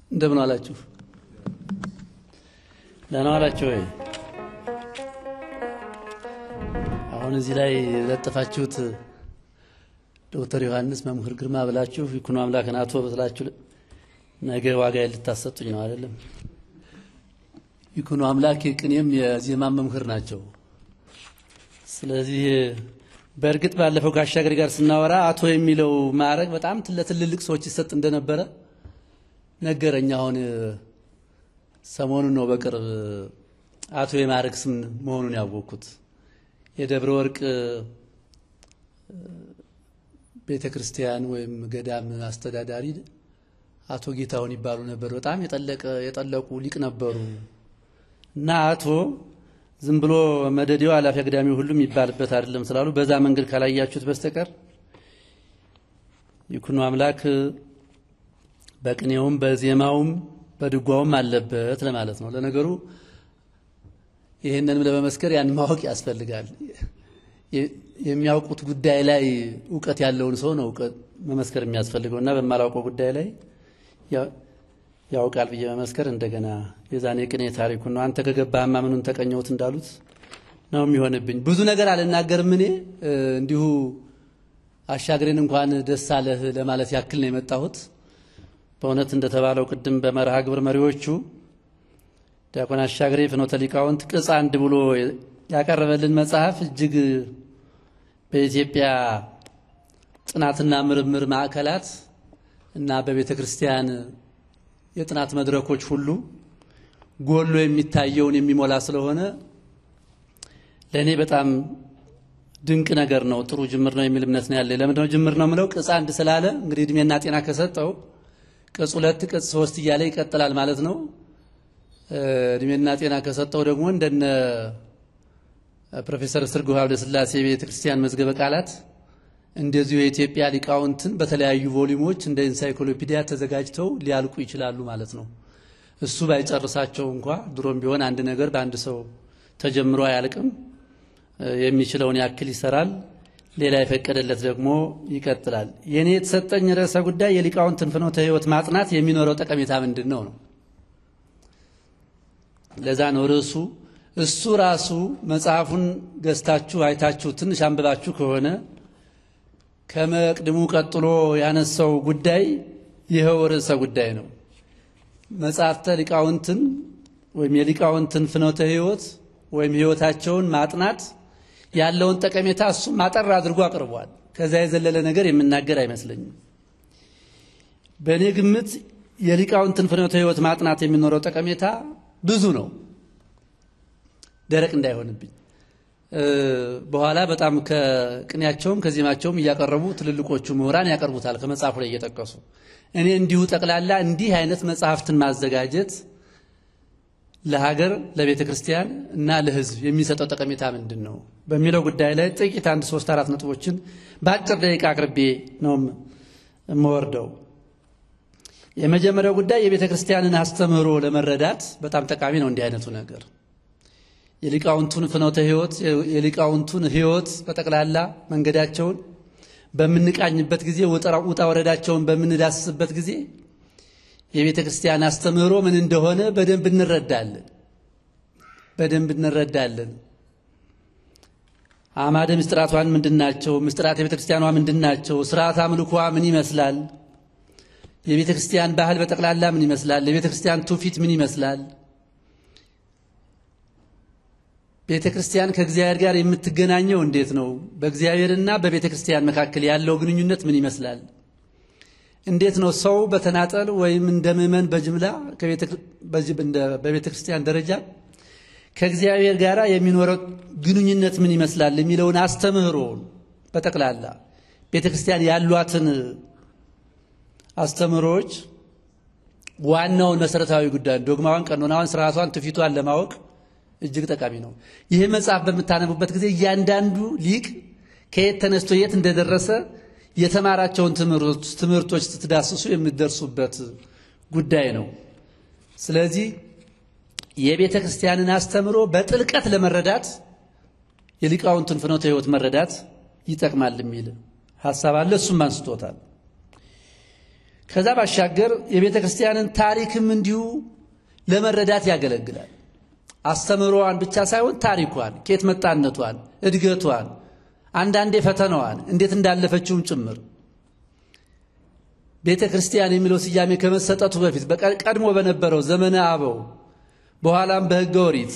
እንደምን አላችሁ ደህና ዋላችሁ ወይ አሁን እዚህ ላይ ለጥፋችሁት ዶክተር ዮሐንስ መምህር ግርማ ብላችሁ ይኩኑ አምላክን አቶ ብላችሁ ነገ ዋጋ ልታሰጡኝ ነው አይደለም ይኩኑ አምላክ ቅኔም የዜማ መምህር ናቸው ስለዚህ በርግጥ ባለፈው ጋሻገር ጋር ስናወራ አቶ የሚለው ማዕረግ በጣም ለትልልቅ ሰዎች ይሰጥ እንደነበረ ነገረኛ አሁን ሰሞኑን ነው በቅርብ አቶ የማዕረግ ስም መሆኑን ያወቁት የደብረ ወርቅ ቤተክርስቲያን ወይም ገዳም አስተዳዳሪ አቶ ጌታውን ይባሉ ነበር በጣም የጠለቁ ሊቅ ነበሩ እና አቶ ዝም ብሎ መደዲው አላፊ አግዳሚው ሁሉም ይባልበት አይደለም ስላሉ በዛ መንገድ ካላያችሁት በስተቀር ይኩኑ አምላክ በቅኔውም በዜማውም በድጓውም አለበት ለማለት ነው ለነገሩ ይሄንንም ለመመስከር ያን ማወቅ ያስፈልጋል የሚያውቁት ጉዳይ ላይ ዕውቀት ያለውን ሰው ነው ዕውቀት መመስከር የሚያስፈልገውና በማላውቀው ጉዳይ ላይ ያውቃል በየ መመስከር እንደገና የዛኔ ቅኔ ታሪኩን ነው አንተ ከገባህማ ምኑን ተቀኘውት እንዳሉት ነው የሚሆንብኝ ብዙ ነገር አልናገርም እኔ እንዲሁ አሻግሬን እንኳን ደስ አለህ ለማለት ያክል ነው የመጣሁት በእውነት እንደተባለው ቅድም በመርሃ ግብር መሪዎቹ ዲያቆን አሻግሬ ፍኖተ ሊቃውንት ቅጽ 1 ብሎ ያቀረበልን መጽሐፍ እጅግ በኢትዮጵያ ጥናትና ምርምር ማዕከላት እና በቤተ ክርስቲያን የጥናት መድረኮች ሁሉ ጎሎ የሚታየውን የሚሞላ ስለሆነ ለኔ በጣም ድንቅ ነገር ነው ጥሩ ጅምር ነው የሚል እምነት ነው ያለ ለምን ጅምር ነው ምለው ቅጽ 1 ስላለ እንግዲህ እድሜና ጤና ከሰጠው ቅጽ 2 ቅጽ 3 እያለ ይቀጥላል ማለት ነው እድሜና ጤና ከሰጠው ደግሞ እንደነ ፕሮፌሰር ስርጉ ሀብለ ስላሴ ቤተ ክርስቲያን መዝገበ ቃላት እንደዚሁ የኢትዮጵያ ሊቃውንትን በተለያዩ ቮሊዩሞች እንደ ኢንሳይክሎፒዲያ ተዘጋጅተው ሊያልቁ ይችላሉ ማለት ነው እሱ ባይጨርሳቸው እንኳን ድሮም ቢሆን አንድ ነገር በአንድ ሰው ተጀምሮ አያልቅም የሚችለውን ያክል ይሰራል ሌላ የፈቀደለት ደግሞ ይቀጥላል የኔ የተሰጠኝ ርዕሰ ጉዳይ የሊቃውንትን ፍኖተ ሕይወት ማጥናት የሚኖረው ጠቀሜታ ምንድነው ነው ለዛ ነው ርዕሱ እሱ ራሱ መጽሐፉን ገዝታችሁ አይታችሁ ትንሽ አንብባችሁ ከሆነ ከመቅድሙ ቀጥሎ ያነሳው ጉዳይ ይሄው ርዕሰ ጉዳይ ነው መጽሐፍተ ሊቃውንትን ወይም የሊቃውንትን ፍኖተ ሕይወት ወይም ሕይወታቸውን ማጥናት ያለውን ጠቀሜታ እሱ ማጠር አድርጎ አቅርቧል ከዛ የዘለለ ነገር የምናገር አይመስለኝም በእኔ ግምት የሊቃውንትን ፍኖተ ሕይወት ማጥናት የሚኖረው ጠቀሜታ ብዙ ነው ደረቅ እንዳይሆንብኝ በኋላ በጣም ከቅኔያቸውም ከዜማቸውም ያቀርቡ ትልልቆቹ ምሁራን ያቀርቡታል ከመጽሐፉ ላይ እየተጠቀሱ እኔ እንዲሁ ጠቅላላ እንዲህ አይነት መጽሐፍትን ማዘጋጀት ለሀገር ለቤተ ክርስቲያን እና ለሕዝብ የሚሰጠው ጠቀሜታ ምንድነው በሚለው ጉዳይ ላይ ጥቂት 1 3 4 ነጥቦችን በአጭር ደቂቃ አቅርቤ ነው የምወርደው የመጀመሪያው ጉዳይ የቤተ ክርስቲያንን አስተምህሮ ለመረዳት በጣም ጠቃሚ ነው እንዲህ አይነቱ ነገር የሊቃውንቱን ፍኖተ ሕይወት የሊቃውንቱን ሕይወት በጠቅላላ መንገዳቸውን በመንቃኝበት ጊዜ ወጣ ወረዳቸውን በመንዳስስበት ጊዜ የቤተ ክርስቲያን አስተምህሮ ምን እንደሆነ በደንብ እንረዳለን አማደ ምስጥራቷን ምንድናቸው ምስጥራት የቤተ ክርስቲያኗ ምንድናቸው ሥርዓተ አምልኮዋ ምን ይመስላል የቤተ ክርስቲያን ባህል በጠቅላላ ምን ይመስላል የቤተ ክርስቲያን ትውፊት ምን ይመስላል ቤተ ክርስቲያን ከእግዚአብሔር ጋር የምትገናኘው እንዴት ነው በእግዚአብሔርና በቤተ ክርስቲያን መካከል ያለው ግንኙነት ምን ይመስላል እንዴት ነው ሰው በተናጠል ወይም እንደምእመን በጅምላ በቤተ ክርስቲያን ደረጃ ከእግዚአብሔር ጋር የሚኖረው ግንኙነት ምን ይመስላል የሚለውን አስተምህሮ በጠቅላላ ቤተ ክርስቲያን ያሏትን አስተምህሮች ዋናውን መሰረታዊ ጉዳይ ዶግማዋን ቀኖናዋን ሥርዓቷን ትውፊቷን ለማወቅ እጅግ ጠቃሚ ነው ይሄ መጽሐፍ በመታነቡበት ጊዜ እያንዳንዱ ሊቅ ከየት ተነስቶ የት እንደደረሰ የተማራቸውን ትምህርቶች ስትዳስሱ የምትደርሱበት ጉዳይ ነው ስለዚህ የቤተ ክርስቲያንን አስተምሮ በጥልቀት ለመረዳት የሊቃውንቱን ፍኖተ ሕይወት መረዳት ይጠቅማል የሚል ሐሳብ አለ እሱም አንስቶታል ከዛ ባሻገር የቤተ ክርስቲያንን ታሪክም እንዲሁ ለመረዳት ያገለግላል። አስተምሮዋን ብቻ ሳይሆን ታሪኳን፣ ከየት መጣነቷን፣ እድገቷን፣ አንዳንዴ ፈተናዋን እንዴት እንዳለፈችውም ጭምር ቤተ ክርስቲያን የሚለው ስያሜ ከመሰጠቱ በፊት ቀድሞ በነበረው ዘመነ አበው በኋላም በሕገ ኦሪት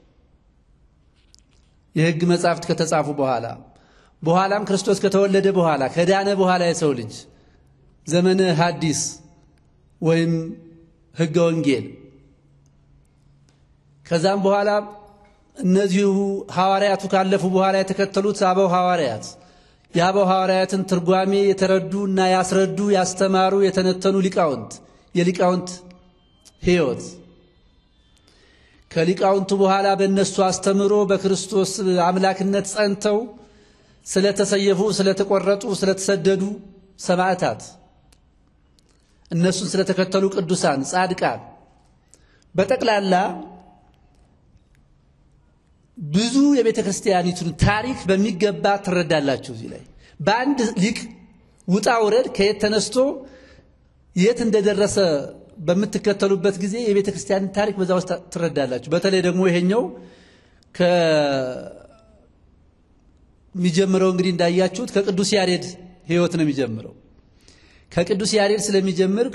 የሕግ መጻሕፍት ከተጻፉ በኋላም ክርስቶስ ከተወለደ በኋላ ከዳነ በኋላ የሰው ልጅ ዘመነ ሐዲስ ወይም ሕገ ወንጌል ከዛም በኋላ እነዚሁ ሐዋርያቱ ካለፉ በኋላ የተከተሉት አበው ሐዋርያት የአበው ሐዋርያትን ትርጓሜ የተረዱና ያስረዱ ያስተማሩ የተነተኑ ሊቃውንት የሊቃውንት ሕይወት ከሊቃውንቱ በኋላ በእነሱ አስተምሮ በክርስቶስ አምላክነት ጸንተው ስለተሰየፉ ስለተቆረጡ ስለተሰደዱ ሰማዕታት እነሱን ስለተከተሉ ቅዱሳን ጻድቃን በጠቅላላ ብዙ የቤተ ክርስቲያኒቱን ታሪክ በሚገባ ትረዳላችሁ። እዚህ ላይ በአንድ ሊቅ ውጣ ወረድ ከየት ተነስቶ የት እንደደረሰ በምትከተሉበት ጊዜ የቤተ ክርስቲያን ታሪክ በዛው ትረዳላችሁ። በተለይ ደግሞ ይሄኛው ከሚጀምረው እንግዲህ እንዳያችሁት ከቅዱስ ያሬድ ሕይወት ነው የሚጀምረው። ከቅዱስ ያሬድ ስለሚጀምር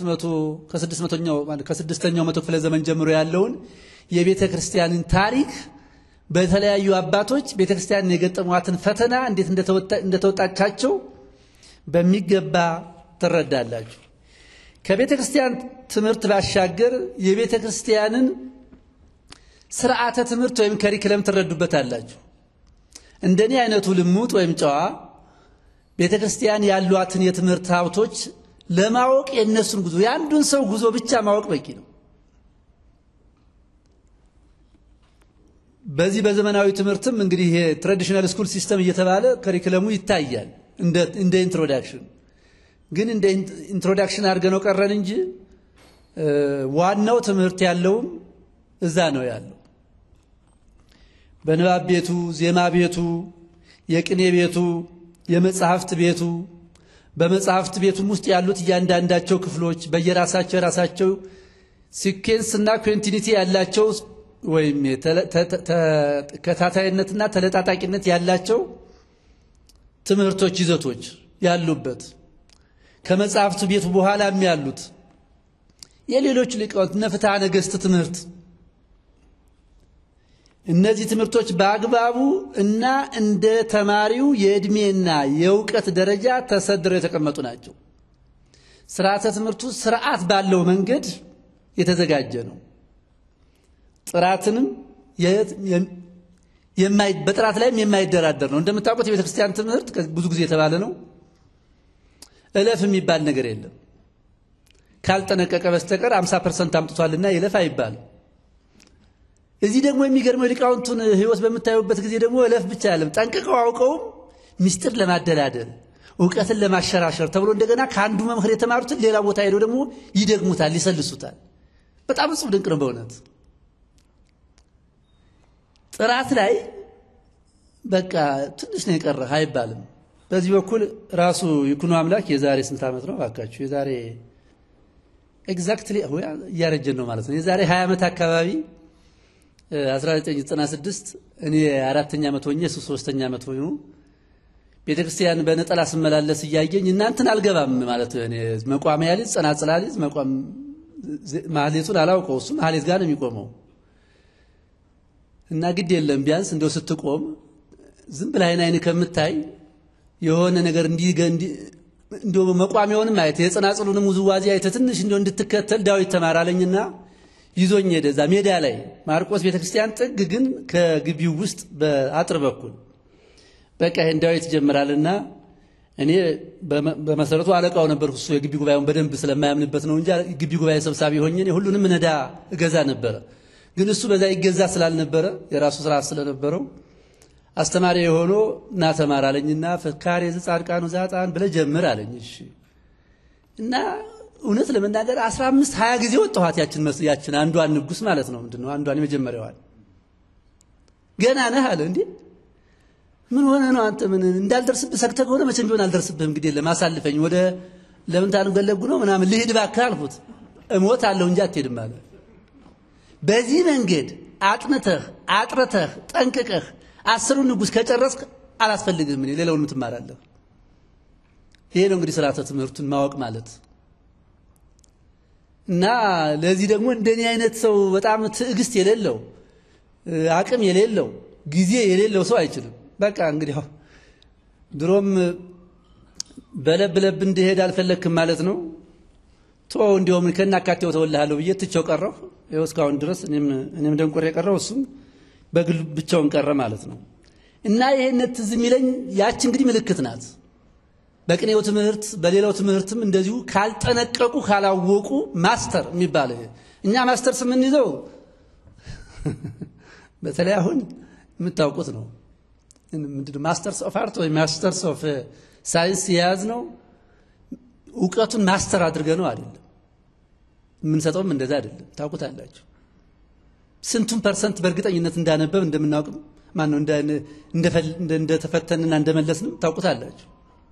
ከ6ኛው መቶ ክፍለ ዘመን ጀምሮ ያለውን የቤተ ክርስቲያንን ታሪክ በተለያዩ አባቶች ቤተ ክርስቲያንን የገጠሟትን ፈተና እንዴት እንደተወጣቻቸው በሚገባ ትረዳላችሁ። ከቤተ ክርስቲያን ትምህርት ባሻገር የቤተ ክርስቲያንን ስርዓተ ትምህርት ወይም ከሪክለም ትረዱበታላችሁ። እንደኔ አይነቱ ልሙጥ ወይም ጨዋ ቤተ ክርስቲያን ያሏትን የትምህርት ሀብቶች ለማወቅ የነሱን ጉዞ ያንዱን ሰው ጉዞ ብቻ ማወቅ በቂ ነው። በዚህ በዘመናዊ ትምህርትም እንግዲህ ይሄ ትራዲሽናል ስኩል ሲስተም እየተባለ ከሪክለሙ ይታያል እንደ ኢንትሮዳክሽን ግን እንደ ኢንትሮዳክሽን አድርገነው ቀረን እንጂ ዋናው ትምህርት ያለውም እዛ ነው ያለው። በንባብ ቤቱ፣ ዜማ ቤቱ፣ የቅኔ ቤቱ፣ የመጽሐፍት ቤቱ በመጽሐፍት ቤቱም ውስጥ ያሉት እያንዳንዳቸው ክፍሎች በየራሳቸው ሲኩዌንስ እና ኮንቲኒቲ ያላቸው ወይም ተከታታይነትና ተለጣጣቂነት ያላቸው ትምህርቶች ይዘቶች ያሉበት ከመጽሐፍት ቤቱ በኋላም ያሉት የሌሎች ሊቃውንት ፍትሐ ነገሥት ትምህርት እነዚህ ትምህርቶች በአግባቡ እና እንደ ተማሪው የእድሜና የእውቀት ደረጃ ተሰድረው የተቀመጡ ናቸው። ስርዓተ ትምህርቱ ስርዓት ባለው መንገድ የተዘጋጀ ነው። ጥራትንም በጥራት ላይም የማይደራደር ነው። እንደምታውቁት የቤተ ክርስቲያን ትምህርት ብዙ ጊዜ የተባለ ነው። እለፍ የሚባል ነገር የለም። ካልጠነቀቀ በስተቀር 50% አምጥቷልና ይለፍ አይባል። እዚህ ደግሞ የሚገርመው ሊቃውንቱን ሕይወት በመታዩበት ጊዜ ደግሞ እለፍ ብቻ ያለም ጠንቅቀው አውቀው ምስጢር ለማደላደል ዕውቀትን ለማሸራሸር ተብሎ እንደገና ከአንዱ መምህር የተማሩትን ሌላ ቦታ ሄደው ደግሞ ይደግሙታል፣ ይሰልሱታል። በጣም ጽፍ ድንቅ ነው በእውነት። ጥራት ላይ በቃ ትንሽ ነው የቀረህ አይባልም። በዚህ በኩል ራሱ ይኩኖ አምላክ የዛሬ ስንት ዓመት ነው ባካችሁ? የዛሬ ኤግዛክትሊ እያረጀን ነው ማለት ነው። የዛሬ 20 ዓመት አካባቢ 1996 እኔ 4ኛ ዓመት ሆኜ እሱ 3ኛ ዓመት ሆኜ ቤተክርስቲያን በነጠላ ስመላለስ እያየኝ እናንተን አልገባም ማለት እኔ መቋሚያ ልጅ ጸናጽላ ልጅ መቋም ማህሌቱን አላውቀው እሱ ማህሌት ጋር ነው የሚቆመው እና ግድ የለም ቢያንስ እንደው ስትቆም ዝም ብለህ አይን ከምታይ የሆነ ነገር እንደው መቋሚያውንም አይተ የጸናጽሉንም ውዝዋዜ አይተ ትንሽ እንደው እንድትከተል ዳዊት ተማራለኝና ይዞኝ ሄደ። እዛ ሜዳ ላይ ማርቆስ ቤተክርስቲያን ጥግ ግን ከግቢው ውስጥ በአጥር በኩል በቃ ይሄን ዳዊት ጀምራልና እኔ በመሰረቱ አለቃው ነበርኩ። እሱ የግቢ ጉባኤውን በደንብ ስለማያምንበት ነው እንጂ ግቢ ጉባኤ ሰብሳቢ ሆኜ እኔ ሁሉንም ነዳ እገዛ ነበር። ግን እሱ በዛ ይገዛ ስላልነበረ የራሱ ስራ ስለነበረው አስተማሪ ሆኖ እና ተማራለኝና ፍካሬ ጻድቃኑ ዛጣን ብለ ጀምር አለኝ። እሺ እና እውነት ለመናገር 15 20 ጊዜ ወጣኋት ያችን አንዷን ንጉስ ማለት ነው። ምንድነው አንዷን የመጀመሪያዋን ገና ነህ አለ። እንዴ ምን ሆነ ነው አንተ ምን እንዳልደርስብህ ሰክተህ ሆነ መቼም ቢሆን አልደርስብህም። እንግዲህ ለማሳልፈኝ ወደ ለምን ታንገለጉ ነው ምናምን ልሂድ ባካ አልኩት እሞታለሁ እንጂ አትሄድም አለ በዚህ መንገድ አጥርተህ ጠንቅቀህ 10 ንጉስ ከጨረስክ አላስፈልግም እኔ ሌላውን ትማራለህ ይሄ ነው እንግዲህ ስርዓተ ትምህርቱን ማወቅ ማለት እና ለዚህ ደግሞ እንደኔ አይነት ሰው በጣም ትዕግስት የሌለው አቅም የሌለው ጊዜ የሌለው ሰው አይችልም በቃ እንግዲህ ድሮም በለብለብ እንደሄድ አልፈለክም ማለት ነው ቶ እንዲያውም ከናካቴው ተወልሃለሁ ብዬ ትቼው ቀረሁ ይኸው እስካሁን ድረስ እኔም ደንቆሬ ቀረው እሱም በግል ብቻውን ቀረ ማለት ነው እና ይሄነት ትዝ የሚለኝ ያቺ እንግዲህ ምልክት ናት በቅኔው ትምህርት በሌላው ትምህርትም እንደዚሁ ካልጠነቀቁ ካላወቁ ማስተር የሚባል እኛ ማስተር ስምን ይዘው በተለይ አሁን የምታውቁት ነው ምንድነው ማስተርስ ኦፍ አርት ወይ ማስተርስ ኦፍ ሳይንስ ያዝ ነው ዕውቀቱን ማስተር አድርገው ነው አይደለም ምን ሰጠውም እንደዛ አይደለም ታውቁታላችሁ ስንቱን ፐርሰንት በእርግጠኝነት እንዳነበብ እንደምናውቅ ማን ነው እንደተፈተንና እንደመለስንም ታውቁታላችሁ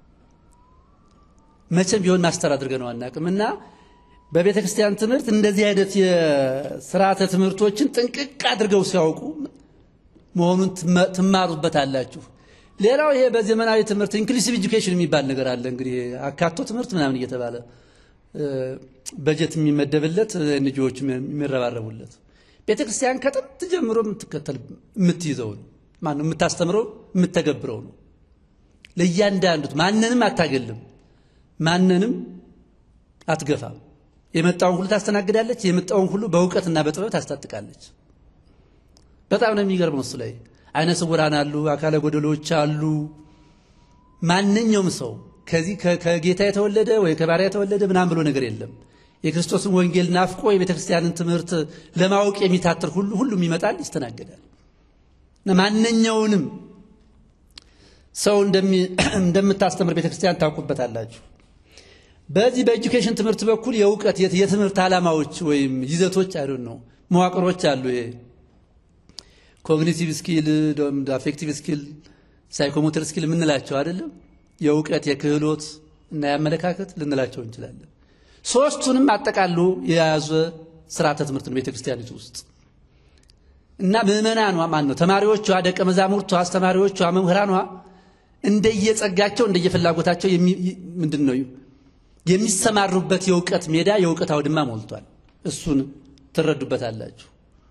መቼም ቢሆን ማስተር አድርገው ነው አናቅምና በቤተ ክርስቲያን ትምህርት እንደዚህ አይነት የሥርዓተ ትምህርቶችን ጥንቅቅ አድርገው ሲያውቁ መሆኑን ትማሩበታላችሁ ሌላው ይሄ በዘመናዊ ትምህርት ኢንክሉሲቭ ኤጁኬሽን የሚባል ነገር አለ እንግዲህ አካቶ ትምህርት ምናምን እየተባለ በጀት የሚመደብለት ንጆች የሚረባረቡለት ቤተክርስቲያን ከጥንት ጀምሮ የምትከተል የምትይዘው ነው ማን ነው የምታስተምረው የምትተገብረው ነው ለእያንዳንዱ ማንንም አታገልም ማንንም አትገፋም የመጣውን ሁሉ ታስተናግዳለች የመጣውን ሁሉ በእውቀትና በጥበብ ታስታጥቃለች በጣም ነው የሚገርመው እሱ ላይ አይነ ስውራን አሉ አካለ ጎደሎች አሉ ማንኛውም ሰው ከዚህ ከጌታ የተወለደ ወይ ከባሪያ የተወለደ ምናምን ብሎ ነገር የለም የክርስቶስን ወንጌል ናፍቆ የቤተክርስቲያንን ትምህርት ለማወቅ የሚታተር ሁሉም ይመጣል ይስተናገዳል ማንኛውንም ሰው እንደምታስተምር ቤተክርስቲያን ታውቁበታላችሁ በዚህ በኤጁኬሽን ትምህርት በኩል የዕውቀት የትምህርት ዓላማዎች ወይም ይዘቶች አይደል ነው መዋቅሮች አሉ ይሄ ኮግኒቲቭ ስኪል አፌክቲቭ ስኪል ሳይኮሞተር ስኪል ምንላቸው አይደለም የዕውቀት የክህሎት እና ያመለካከት ልንላቸው እንችላለን ሶስቱንም አጠቃሉ የያዘ ስርዓተ ትምህርት ነው ቤተክርስቲያኒቱ ውስጥ እና ምዕመናኗ ማን ነው ተማሪዎቿ ደቀ መዛሙርቷ አስተማሪዎቿ መምህራኗ እንደየጸጋቸው እንደየፍላጎታቸው ምንድነው የሚሰማሩበት የዕውቀት ሜዳ የዕውቀት አውድማ ሞልቷል እሱን ትረዱበታላችሁ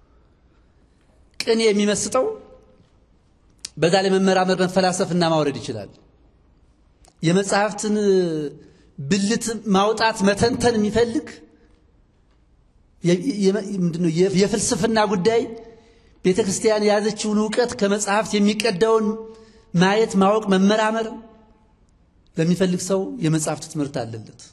ቅኔ የሚመስጠው በዛ ላይ መመራመር መፈላሰፍና ማውረድ ይችላል የመጽሐፍትን ብልት ማውጣት መተንተን የሚፈልግ ምንድነው የፍልስፍና ጉዳይ ቤተክርስቲያን ያዘችውን ዕውቀት ከመጽሐፍት የሚቀዳውን ማየት ማወቅ መመራመር ለሚፈልግ ሰው የመጽሐፍት ትምህርት አለለት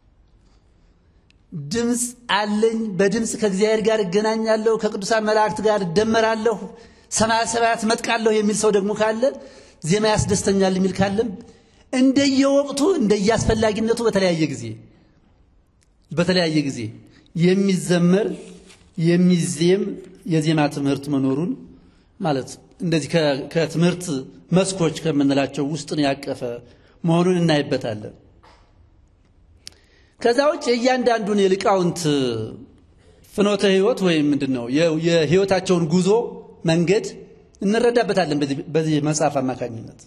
ድምጽ አለኝ በድምጽ ከእግዚአብሔር ጋር እገናኛለሁ ከቅዱሳን መላእክት ጋር ደመራለሁ ሰማያት መጥቃለሁ የሚል ሰው ደግሞ ካለ ዜማ ያስደስተኛል የሚል ካለ እንደየወቅቱ እንደያስፈልጊነቱ በተለያየ ጊዜ የሚዘመር የሚዜም የዜማ ትምህርት መኖሩን ማለት እንደዚህ ከትምህርት መስኮች ከመነላቸው ውስጥ ነው ያቀፈ መሆኑን እናይበታለን ከዛው የእያንዳንዱን የሊቃውንት ፍኖተ ህይወት ወይ ምንድነው የህይወታቸውን ጉዞ መንገድ እንረዳበታለን በዚህ መጽሐፍ አማካኝነት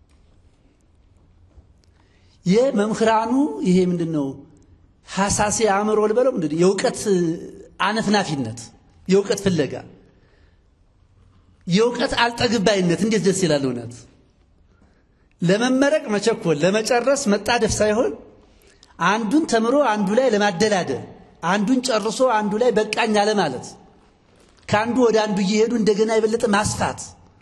የመምኽራኑ ይሄ ምንድነው ሐሳሴ አእምሮ ልበለው ምንድነው የዕውቀት አነፍናፊነት የዕውቀት ፍለጋ የዕውቀት አልጠግባይነት እንዴት ደስ ይላል እውነት ለመመረቅ መቸኮል ለመጨረስ መጣደፍ ሳይሆን አንዱን ተምሮ አንዱ ላይ ለማደላደል አንዱን ጨርሶ አንዱ ላይ በቃኝ አለ ማለት ካንዱ ወደ አንዱ እየሄዱ እንደገና ይበለጥ ማስፋት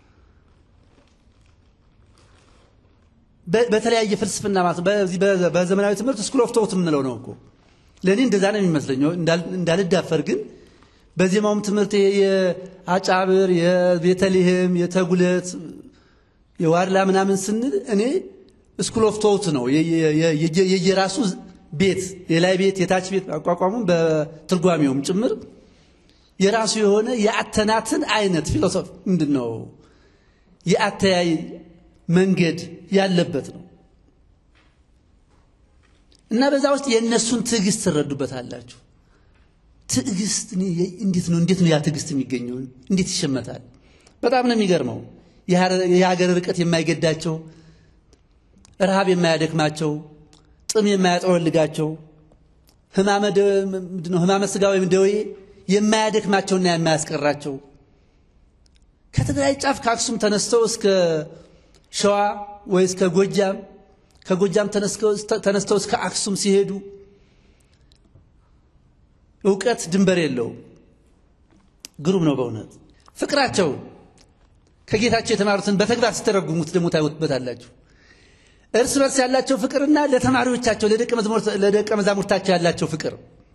በተለያየ ፍልስፍና ማለት በዚህ በዘመናዊ ትምህርት ስኩል ኦፍ ቶት ምንለው ነው እኮ ለኔ እንደዛ ነው የሚመስለኝ እንዳልዳፈር ግን በዚህማውም ትምህርት የአጫብር የቤተልሔም የተጉለት የዋርላ ምናምን ስንል እኔ ስኩል ኦፍ ቶት ነው የየራሱ ቤት የላይ ቤት የታች ቤት አቋቋሙን በትርጓሜውም ጭምር የራሱ የሆነ የአተናትን አይነት ፊሎሶፊ ምንድነው የአተያይ መንገድ ያለበት ነው እና በዛ ውስጥ የነሱን ትዕግስት ተረዱበታላችሁ ትዕግስት እንዴት ነው ያ ትዕግስት የሚገኘው እንዴት ይሸመታል በጣም ነው የሚገርመው የሀገር ርቀት የማይገዳቸው ረሃብ የማያደክማቸው ጥም የማያጠወልጋቸው ህማመ ስጋ ወይም ደዌ የማያደክማቸውና የማያስቀራቸው ከትግራይ ጫፍ ከአክሱም ተነስተው እስከ ሸዋ ወይ እስከ ጎጃም ከጎጃም ተነስተው እስከ አክሱም ሲሄዱ ዕውቀት ድንበር የለው ግሩም ነው በእውነት ፍቅራቸው ከጌታቸው የተማሩትን በተግባር ሲተረጉሙት ደግሞ ታዩበታላችሁ እርስ በርስ ያላቸው ፍቅርና ለተማሪዎቻቸው ለደቀ መዛሙርታቸው ያላቸው ፍቅር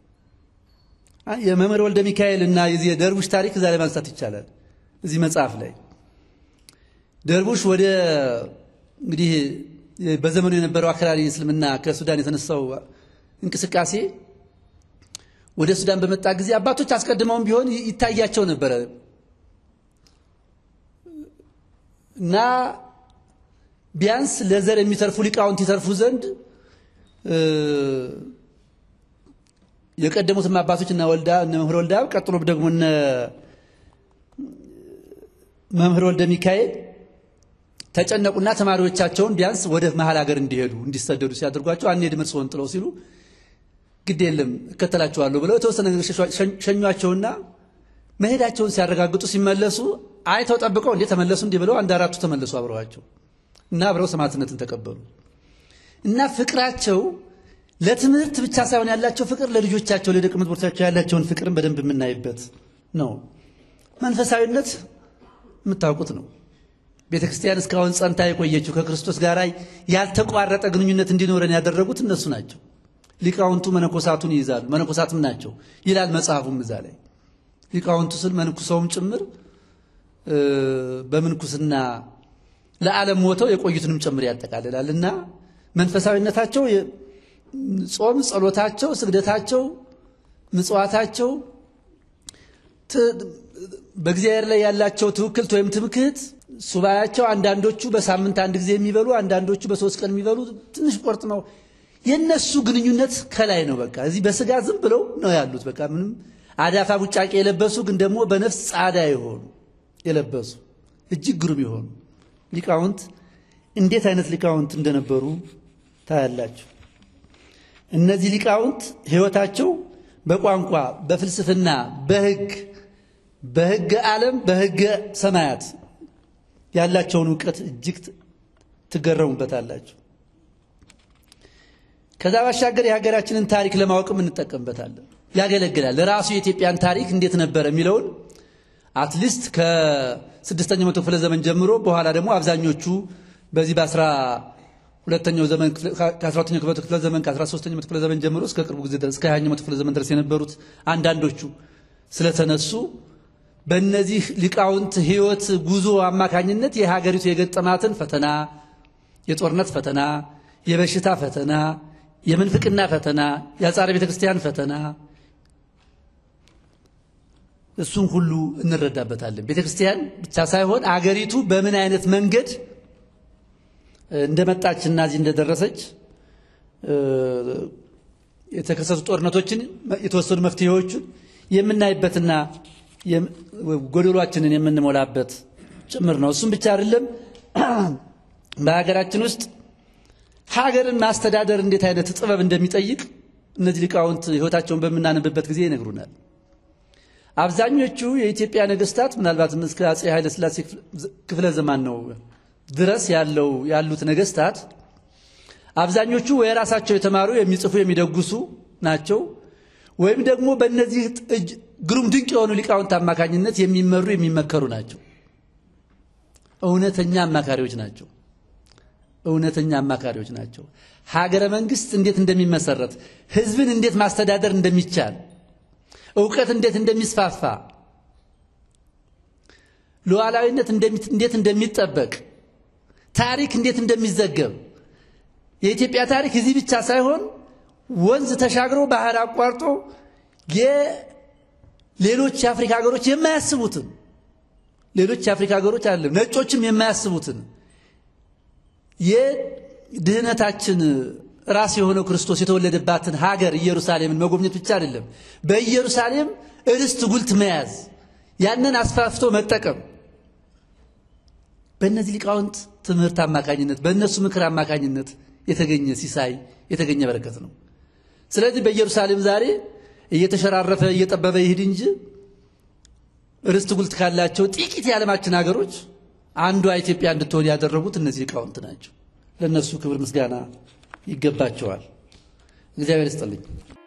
የመምህር ወልደ ሚካኤል እና የዚህ ደርቡሽ ታሪክ ዛሬ ማንሳት ይቻላል እዚህ መጽሐፍ ላይ ደርቡሽ ወደ እንግዲህ በዘመኑ የነበረው አክራሪ እስልምና ከሱዳን የተነሳው እንቅስቃሴ ወደ ሱዳን በመጣ ጊዜ አባቶች አስቀድመውም ቢሆን ይታያቸው ነበር እና ቢያንስ ለዘር የሚተርፉ ሊቃውንት ይተርፉ ዘንድ የቀደሙትም አባቶችና መምህር ወልደ አብ ቀጥሎ ደግሞ መምህር ወልደ ሚካኤል ተጨነቁና ተማሪዎቻቸውን ቢያንስ ወደ መሃል ሀገር እንዲሰደዱ ሲያደርጓቸው አንሄድም እርስዎን ጥለው ሲሉ ግድ የለም እከተላቸዋለሁ ብለው የተወሰነ ሸኟቸውና መሄዳቸውን ሲያረጋግጡ ሲመለሱ አይተው ጠብቀው እንዴ ተመለሱ እንዴ ብለው አንድ አራቱ ተመለሱ አብረዋቸው እና አብረው ሰማዕትነትን ተቀበሉ እና ፍቅራቸው ለትምህርት ብቻ ሳይሆን ያላቸው ፍቅር ለልጆቻቸው ለደቀ መዛሙርታቸው ያላቸውን ፍቅርን በደንብ የምናይበት ነው መንፈሳዊነት የምታውቁት ነው ቤተክርስቲያን እስካሁን ጸንታ የቆየችው ከክርስቶስ ጋር ያልተቋረጠ ግንኙነት እንዲኖረን ያደረጉት እነሱ ናቸው ሊቃውንቱ መነኮሳቱን ይይዛሉ መነኮሳትም ናቸው ይላል መጽሐፉም እዛ ላይ ሊቃውንቱ ስል መንኩሰውም ጭምር በመንኩስና ለዓለም ሞተው የቆዩትንም ጭምር ያጠቃልላልና መንፈሳዊነታቸው ጾም ጸሎታቸው ስግደታቸው ምጽዋታቸው በእግዚአብሔር ላይ ያላቸው ትውክልት ወይም ትምክህት ሱባያቸው አንዳንዶቹ በሳምንት አንድ ጊዜ የሚበሉ አንዳንዶቹ በ3 ቀን የሚበሉ ትንሽ ቆርጥ ነው የነሱ ግንኙነት ከላይ ነው በቃ እዚህ በስጋ ዝም ብለው ነው ያሉት በቃ ምንም አዳፋ ቡጫቄ የለበሱ ግን ደግሞ በነፍስ ጻዳ ይሆኑ የለበሱ እጅግ ግሩም ይሆኑ ሊቃውንት እንዴት አይነት ሊቃውንት እንደነበሩ ታያላችሁ እነዚህ ሊቃውንት ህይወታቸው በቋንቋ በፍልስፍና በህግ ዓለም በህግ ሰማያት ያላቸውን ዕውቀት እጅግ ትገረሙበታላችሁ ከዛ ባሻገር የሀገራችንን ታሪክ ለማወቅም እንጠቀምበታለን ያገለግላል ለራሱ የኢትዮጵያን ታሪክ እንዴት ነበር የሚለውን አትሊስት ከ6ኛው መቶ ክፍለ ዘመን ጀምሮ በኋላ ደግሞ አብዛኞቹ በዚህ በ12ኛው ዘመን ከ12ኛው ክፍለ ዘመን ከ13ኛው መቶ ክፍለ ዘመን ጀምሮ እስከ ቅርቡ ጊዜ ድረስ ከ20ኛው መቶ ክፍለ ዘመን ድረስ የነበሩት አንዳንዶቹ ስለተነሱ በእነዚህ ሊቃውንት ህይወት ጉዞ አማካኝነት የሀገሪቱ የገጠማትን ፈተና የጦርነት ፈተና የበሽታ ፈተና የምንፍቅና ፈተና የአጻረ ቤተክርስቲያን ፈተና እሱን ሁሉ እንረዳበታለን ቤተክርስቲያን ብቻ ሳይሆን አገሪቱ በምን አይነት መንገድ እንደመጣችና እዚህ እንደደረሰች የተከሰቱ ጦርነቶችን የተወሰኑ መፍትሄዎችን የምናይበትና ጎደሏችንን የምንሞላበት ጭምር ነው እሱም ብቻ አይደለም በሀገራችን ውስጥ ሀገርን ማስተዳደር እንዴት አይነት ጥበብ እንደሚጠይቅ እነዚህ ሊቃውንት ህይወታቸውን በመናነብበት ጊዜ ይነግሩናል አብዛኞቹ የኢትዮጵያ ነገስታት ምናልባት እስከ አፄ ኃይለ ሥላሴ ክፍለ ዘመን ነው ድረስ ያሉት ነገስታት አብዛኞቹ ወይራሳቸው የተማሩ የሚጽፉ የሚደጉሱ ናቸው ወይም ደግሞ በእነዚህ ግሩም ድንቅ የሆኑ ሊቃውንት አማካኝነት የሚመሩ የሚመከሩ ናቸው እውነተኛ አማካሪዎች ናቸው ሀገረ መንግስት እንዴት እንደሚመሰረት ህዝብን እንዴት ማስተዳደር እንደሚቻል ዕውቀት እንዴት እንደሚስፋፋ ሉዓላዊነት እንዴት እንደሚጠበቅ ታሪክ እንዴት እንደሚዘገብ የኢትዮጵያ ታሪክ እዚህ ብቻ ሳይሆን ወንዝ ተሻግሮ ባህር አቋርጦ ሌሎች የአፍሪካ ሀገሮች የማያስቡትን ሌሎች የአፍሪካ ሀገሮች አይደለም ነጮችም የማያስቡትን የድህነታችን ራስ የሆነው ክርስቶስ የተወለደባትን ሀገር ኢየሩሳሌምን መጎብኘት ብቻ አይደለም በኢየሩሳሌም ርስት ጉልት መያዝ ያንን አስፋፍቶ መጠቀም በእነዚህ ሊቃውንት ትምህርት አማካኝነት በእነሱ ምክር አማካኝነት የተገኘ ሲሳይ የተገኘ በረከት ነው ስለዚህ በኢየሩሳሌም ዛሬ እየተሸራረፈ እየጠበበ ይሄድ እንጂ ርስት ጉልት ካላቸው ጥቂት የዓለማችን ሀገሮች አንዷ ኢትዮጵያ እንድትሆን ያደረጉት እነዚህ ሊቃውንት ናቸው ለነሱ ክብር ምስጋና ይገባቸዋል እግዚአብሔር ይስጥልኝ